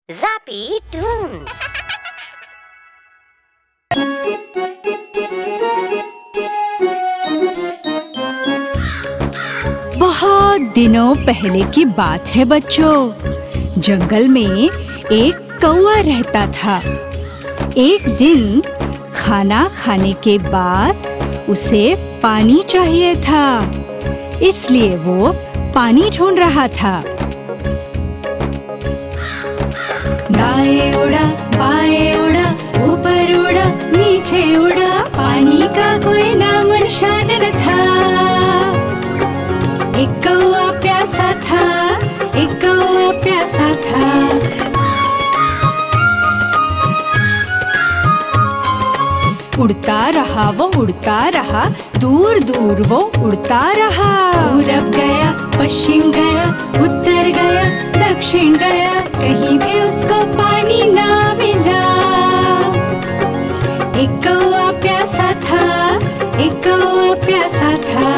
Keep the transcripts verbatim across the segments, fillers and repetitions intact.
Zappy Toons. बहुत दिनों पहले की बात है बच्चों। जंगल में एक कौवा रहता था। एक दिन खाना खाने के बाद उसे पानी चाहिए था, इसलिए वो पानी ढूंढ रहा था। दाएं उड़ा, बाएं उड़ा, ऊपर उड़ा, नीचे उड़ा, पानी का कोई नाम निशान न था। एक कौवा प्यासा था, एक कौवा प्यासा था। उड़ता रहा वो उड़ता रहा, दूर दूर वो उड़ता रहा। पूरब गया, पश्चिम गया, उत्तर गया, दक्षिण गया, कहीं भी उसको पानी ना मिला। एक कौवा प्यासा था, एक कौवा प्यासा था।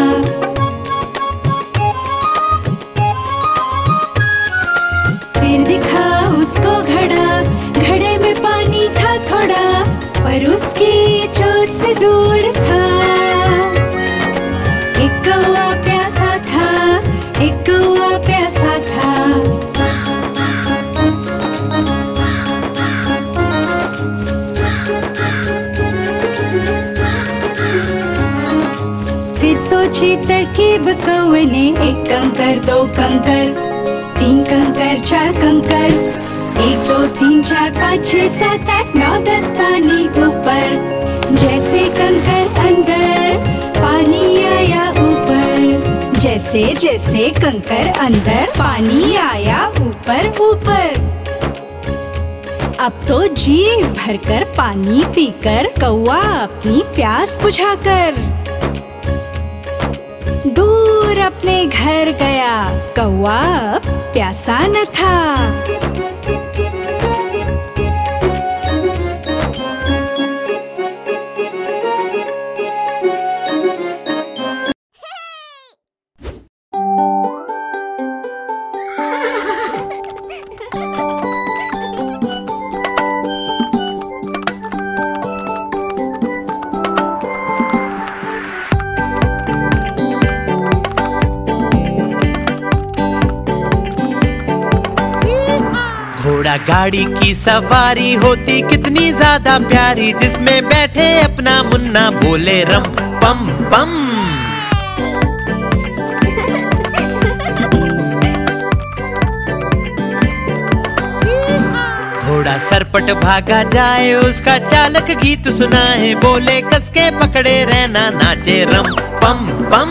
फिर दिखा उसको घड़ा, घड़े में पानी था थोड़ा, पर उसकी चोट से दूर था। एक कौवा प्यासा था, एक कौवा प्यासा था। फिर सोची तरकीब कौवे ने, एक कंकर, दो कंकर, तीन कंकर, चार कंकर, एक दो तीन चार पाँच छः सात आठ नौ दस, पानी ऊपर। जैसे कंकर अंदर, पानी आया ऊपर। जैसे जैसे कंकर अंदर, पानी आया ऊपर ऊपर। अब तो जी भरकर पानी पीकर कौवा अपनी प्यास बुझाकर दूर अपने घर गया। कौवा अब प्यासा न था। घोड़ा गाड़ी की सवारी होती कितनी ज्यादा प्यारी, जिसमें बैठे अपना मुन्ना बोले रम पम पम। घोड़ा सरपट भागा जाए, उसका चालक गीत सुनाए, बोले कसके पकड़े रहना, नाचे रम पम पम।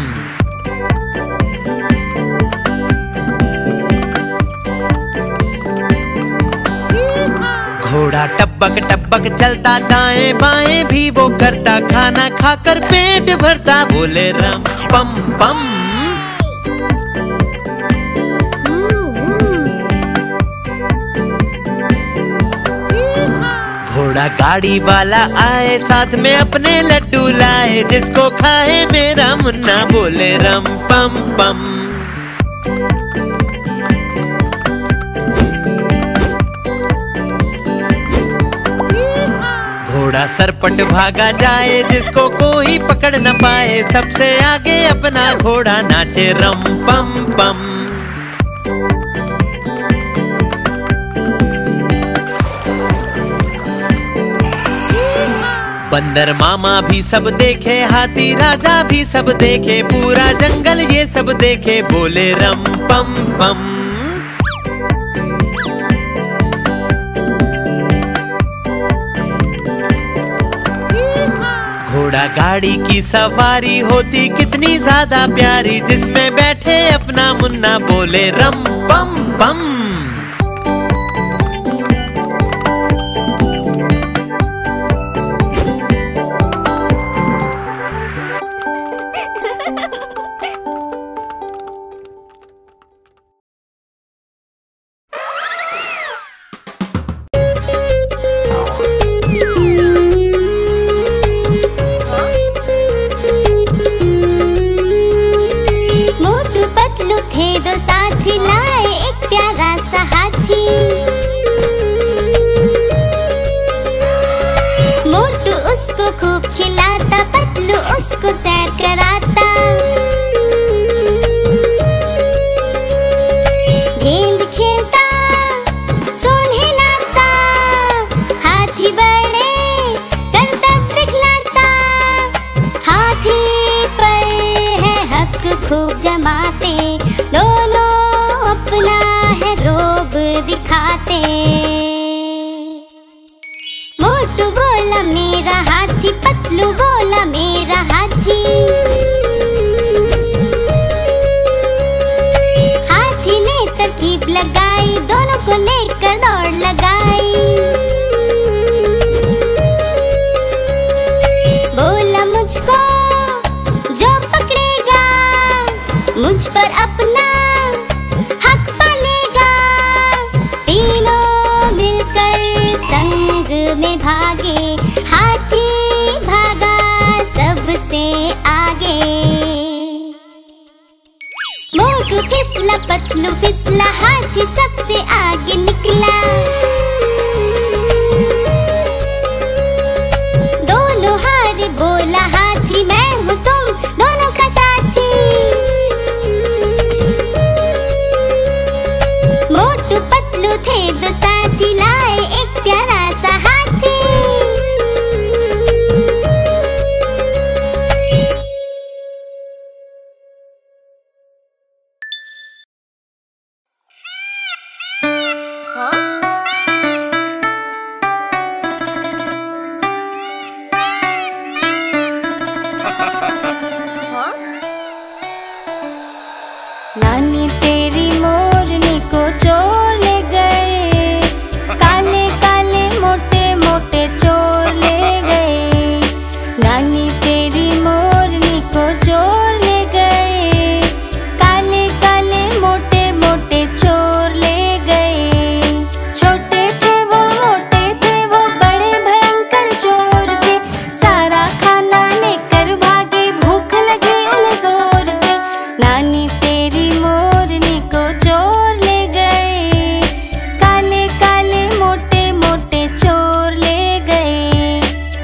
घोड़ा टपक टपक चलता, दाएं बाएं भी वो करता, खाना खाकर पेट भरता, बोले रम पम पम। घोड़ा गाड़ी वाला आए, साथ में अपने लड्डू लाए, जिसको खाए मेरा मुन्ना, बोले रम पम पम। घोड़ा सरपट भागा जाए, जिसको कोई पकड़ न पाए, सबसे आगे अपना घोड़ा नाचे रम पम पम। बंदर मामा भी सब देखे, हाथी राजा भी सब देखे, पूरा जंगल ये सब देखे, बोले रम पम पम। घोड़ा गाड़ी की सवारी होती कितनी ज्यादा प्यारी, जिसमें बैठे अपना मुन्ना, बोले रम पम पम। थे दो साथी लाए एक प्यारा उसको खूब खिलाता, पतलू उसको सैर कराता। गेंद खेलता, सूंड हिलाता, हाथी बड़े करतब दिखलाता। हाथी पर है हक खूब जमाते, दोनों अपना है रोब दिखाते। मोटू बोला मेरा हाथी, पतलू बोला मेरा हाथी। हाथी ने तरकीब लगाई, दोनों को लेकर दौड़ लगाई। बोला मुझको जो पकड़ेगा, मुझ पर अपना हक पालेगा। तीनों मिलकर संग में भागे, हाथी भागा सबसे आगे। मोटू फिसला, पतलू फिसला, हाथी सबसे आगे निकला। दोनों हारे, बोला हाथी मैं हूँ तुम दोनों का साथी। मोटू पतलू थे दो साथी, लाए एक प्यारा सा हाथी। नानी तेरी मोरनी को चोर ले गए, काले काले मोटे मोटे चोर ले गए। नानी तेरी मोरनी को चोर ले गए, काले काले मोटे मोटे चोर ले गए। छोटे थे वो मोटे थे वो बड़े भयंकर चोर थे, सारा खाना लेकर भागे, भूख लगी उन्हें जोर से। नानी तेरी मोरनी को चोर ले गए, काले काले मोटे मोटे चोर ले गए।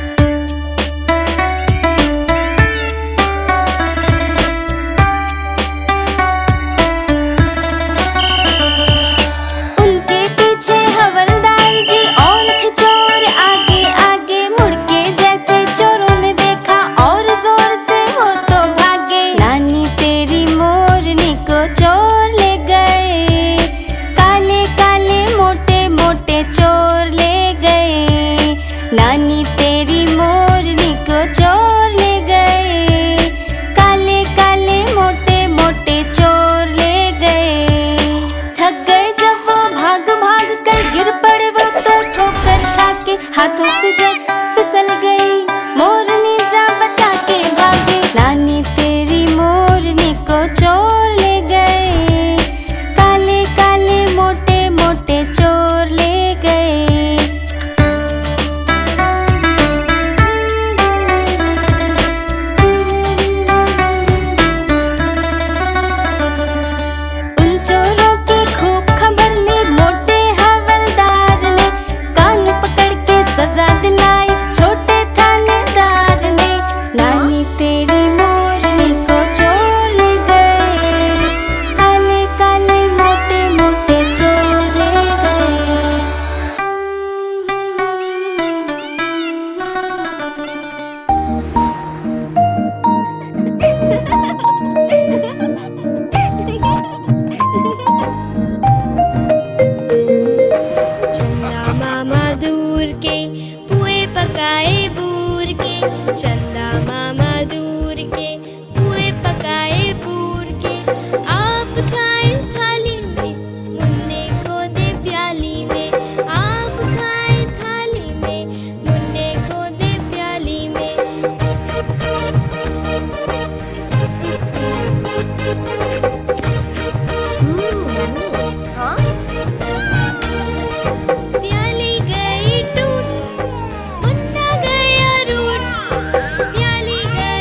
उनके पीछे हवलदार जी और थे चोर आगे आगे, मुड़ के जैसे चोरों ने देखा और जोर से वो तो भागे। नानी तेरी मोरनी को चोर ले गए, काले काले मोटे मोटे चोर ले गए। नानी तेरी मोरनी को चोर ले गए, काले काले मोटे मोटे चोर ले गए। थक गए जब वो भाग भाग कर, गिर पड़े वो तो ठोकर खा के, हाथों से जब फिसल गई मोरनी जा बचा के भागे। नानी तेरी मोरनी को चोर ले गए, काले काले मोटे मोटे चोर ले गए। उन चोरों की खूब खबर ली मोटे हवलदार ने, कान पकड़ के सजा दिलाई छोटे थानेदार ने। नानी तेरी मोरनी को चोर ले गए, काले काले मोटे मोटे चोर ले गए। चंदा मामा दूर के पुए पकाए बूर के, चंदा मामा दूर के पुए पकाए बूर के। आप खाए थाली में, मुन्ने को दे प्याली में। आप खाए थाली में, मुन्ने को दे प्याली में। हाँ? प्याली गई टूट, मुन्ना गया रूठ, प्याली गई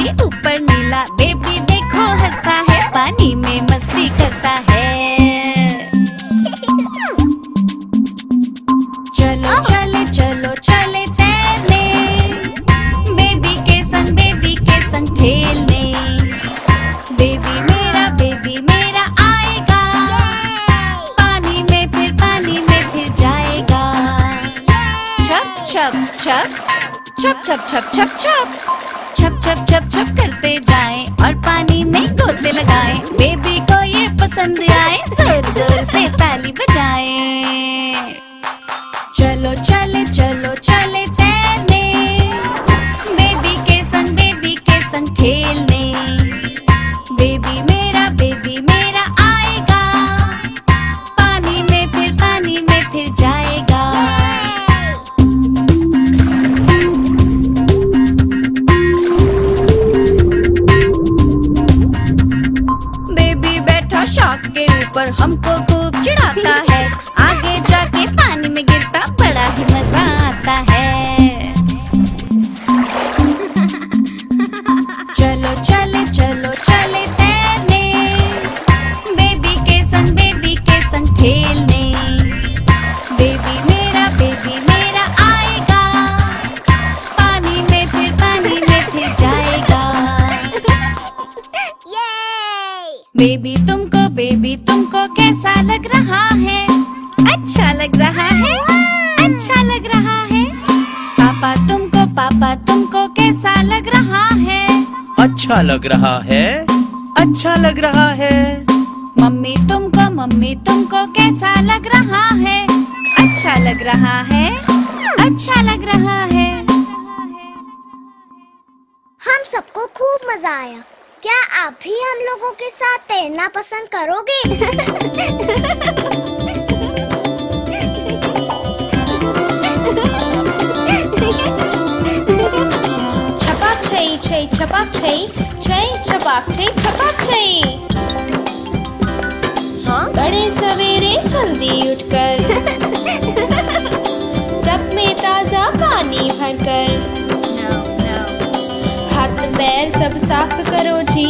के ऊपर नीला, बेबी देखो हंसता है, पानी में मस्ती करता है। चलो चले चलो चले तैरने, बेबी के संग बेबी के संग खेलने। बेबी मेरा बेबी मेरा आएगा, पानी में फिर पानी में फिर जाएगा। छप छप छप छप छप छप छप छप छप छप छप छप करते जाएं और पानी में गोते लगाएं। बेबी को ये पसंद आए, जोर जोर से ताली बजाएं। चलो चले चलो चले तैरने, बेबी के संग बेबी के संग खेलने। बेबी मेरा बेबी मेरा आएगा, पानी में फिर पानी में फिर जाएगा। बेबी बैठा शाक के ऊपर हमको खूब चिढ़ाता है, आगे जाके पानी में गिरता बड़ा ही मजा आता है। चलो चले चलो चले तैरने, बेबी के संग बेबी के संग खेलने। बेबी मेरा बेबी मेरा आएगा, पानी में फिर पानी में फिर जाएगा। बेबी तुमको बेबी तुमको कैसा लग रहा है? अच्छा लग रहा है, अच्छा लग रहा है। पापा तुमको पापा तुमको कैसा लग रहा है? अच्छा लग रहा है, अच्छा लग रहा है। मम्मी तुमको मम्मी तुमको कैसा लग रहा है? अच्छा लग रहा है, अच्छा लग रहा है। हम सबको खूब मजा आया। क्या आप भी हम लोगों के साथ तैरना पसंद करोगे? छपाक छई छई छपाक छई छई छपाक छई छपाक छई। हाँ, बड़े सवेरे जल्दी उठकर टब में ताजा पानी भरकर हाथ पैर सब साफ करो जी,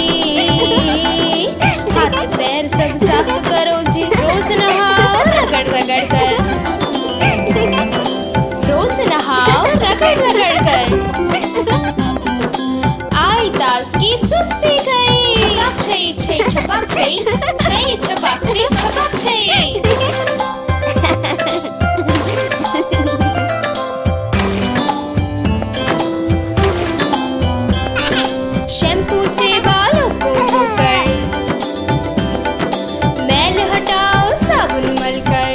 हाथ पैर सब साफ करो जी। रोज नहाओ रगड़ रगड़ कर, रोज नहाओ रगड़ रगड़ कर। आई ताज की सुस्ती गई। छपाक छई छई छपाक छई छई छपाक छई छपाक छई। शैम्पू से बालों को धोकर, मैल हटाओ साबुन मलकर,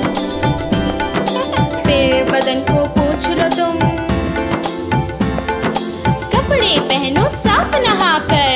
फिर बदन को पोंछ लो तुम, कपड़े पहनो साफ नहाकर।